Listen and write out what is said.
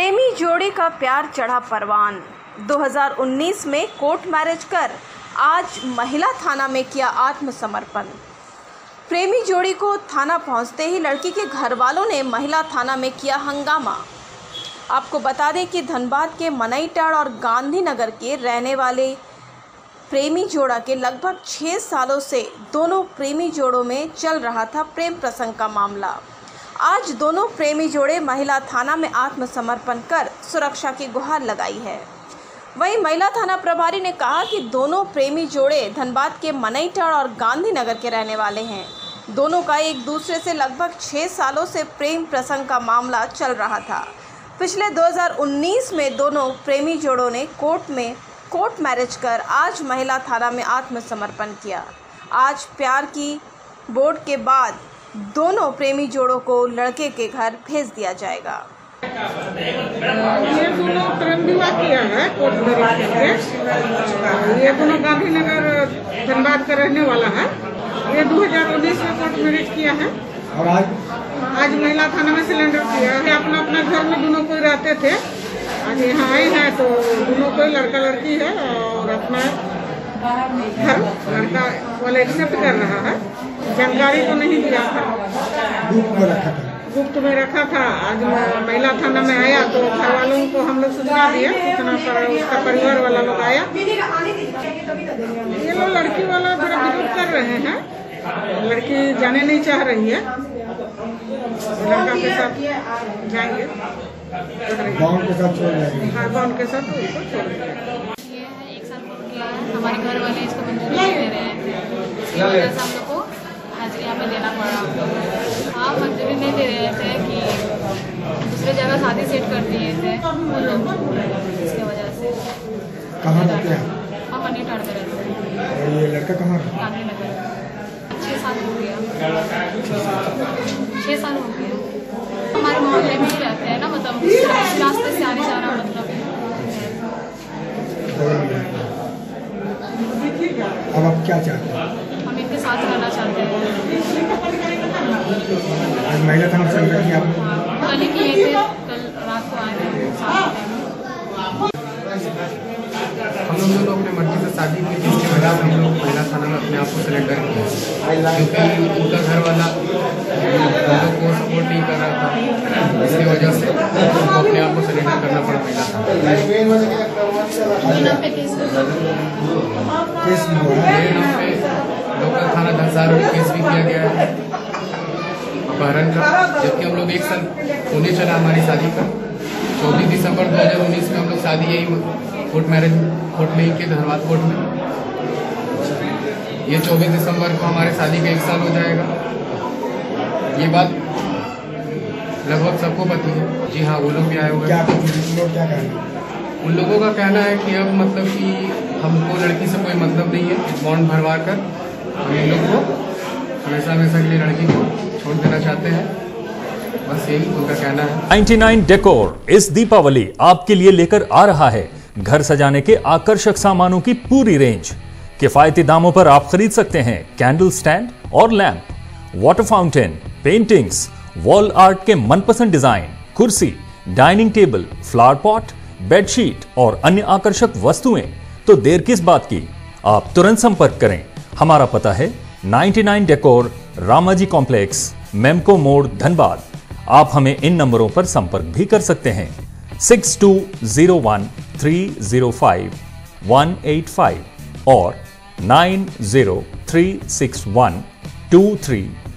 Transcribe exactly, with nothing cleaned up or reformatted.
प्रेमी जोड़ी का प्यार चढ़ा परवान। दो हज़ार उन्नीस में कोर्ट मैरिज कर आज महिला थाना में किया आत्मसमर्पण। प्रेमी जोड़ी को थाना पहुंचते ही लड़की के घर वालों ने महिला थाना में किया हंगामा। आपको बता दें कि धनबाद के मनईटाड़ और गांधीनगर के रहने वाले प्रेमी जोड़ा के लगभग छः सालों से दोनों प्रेमी जोड़ों में चल रहा था प्रेम प्रसंग का मामला। आज दोनों प्रेमी जोड़े महिला थाना में आत्मसमर्पण कर सुरक्षा की गुहार लगाई है। वहीं महिला थाना प्रभारी ने कहा कि दोनों प्रेमी जोड़े धनबाद के मनईटाड़ और गांधीनगर के रहने वाले हैं। दोनों का एक दूसरे से लगभग छः सालों से प्रेम प्रसंग का मामला चल रहा था। पिछले दो हज़ार उन्नीस में दोनों प्रेमी जोड़ों ने कोर्ट में कोर्ट मैरिज कर आज महिला थाना में आत्मसमर्पण किया। आज प्यार की बोर्ड के बाद दोनों प्रेमी जोड़ों को लड़के के घर भेज दिया जाएगा। ये दोनों प्रेम विवाह किया है कोर्ट मैरिज करके। ये दोनों गांधीनगर धनबाद का रहने वाला है। ये दो हज़ार उन्नीस में कोर्ट मैरिज किया है और आज आज महिला थाना में सिलेंडर किया है। अपना अपना घर में दोनों कोई रहते थे, आज यहाँ आए हैं तो दोनों कोई लड़का लड़की है और अपना घर लड़का वाला एक्सेप्ट कर रहा है। जानकारी तो नहीं दिया था, गुप्त में रखा था। आज महिला थाना में आया तो घर वालों को हम लोग सूचना दिए, सूचना पर उसका परिवार वाला लोग आया। ये लोग लड़की वाला थोड़ा विरोध कर रहे हैं, लड़की जाने नहीं चाह रही है, लड़का के साथ जाएंगे, बाउंड के साथ छोड़ जाएंगे। हाँ, बाउंड के साथ उसको छोड़ देंगे। एक साल पूरा किया है, हमारे घर वाले इसको मंजूरी नहीं दे रहे हैं, इसकी वजह से हम लोग को हाजिरी यहाँ पे देना पड़ा। हाँ, मंजूरी नहीं दे रहे थे कि दूसरे जगह शादी सेट कर दिए थे वो लोग, इसकी वजह से। कहाँ रहते हैं? हम मनईटाड़ में रहते हैं। और ये लड़का कहाँ? गांधीनगर। छः साल हो गया, छः साल हो गया। हमारे मोहल्ले में ही रहते हैं ना, मतलब रास्ते से आने जाना मतलब। अब आप क्या चाहते हैं? हम इनके साथ रहना चाहते हैं। आज महिला थाना से मिला कि आप कल ही किए थे, कल रात को आए थे। हम लोग दोनों अपने मर्जी से शादी की, जिसके वजह से हम लोग महिला थाना में अपने आप को सिलेंडर किया, क्योंकि उनका घर वाला हम लोग को सपोर्ट नहीं कर रहा था। इसकी वजह से हमको अपने आप को सिलेंडर करना पड़ा महिला थाना। केस मेरे नाम पे लोकल थाना धनसार में केस भी किया गया है अपहरण का, जबकि हम लोग एक साल होने चला हमारी शादी का। चौबीस दिसंबर दो हज़ार उन्नीस में हम लोग शादी यही कोर्ट मैरिज कोर्ट में ही के धनबाद कोर्ट में। ये चौबीस दिसंबर को हमारे शादी का एक साल हो जाएगा। ये बात लगभग सबको पता है। जी हाँ, वो लोग भी आए हुए क्या हैं। क्या कहना? उन लोगों का कहना है कि अब मतलब कि हमको लड़की से कोई मतलब नहीं है, बॉन्ड भरवा कर हम इन लोग को हमेशा हमेशा के लिए लड़की को छोड़ देना चाहते हैं। बस यही उनका कहना है। निन्यानवे डेकोर इस दीपावली आपके लिए लेकर आ रहा है घर सजाने के आकर्षक सामानों की पूरी रेंज। किफायती दामों पर आप खरीद सकते हैं कैंडल स्टैंड और lamp, water fountain, paintings, wall art के मनपसंद डिजाइन, कुर्सी, dining table, flower pot, bedsheet और अन्य आकर्षक वस्तुएं। तो देर किस बात की, आप तुरंत संपर्क करें। हमारा पता है निन्यानवे डेकोर, रामाजी कॉम्प्लेक्स, मेमको मोड़, धनबाद। आप हमें इन नंबरों पर संपर्क भी कर सकते हैं six two zero one three zero five one eight five और nine zero three six one two three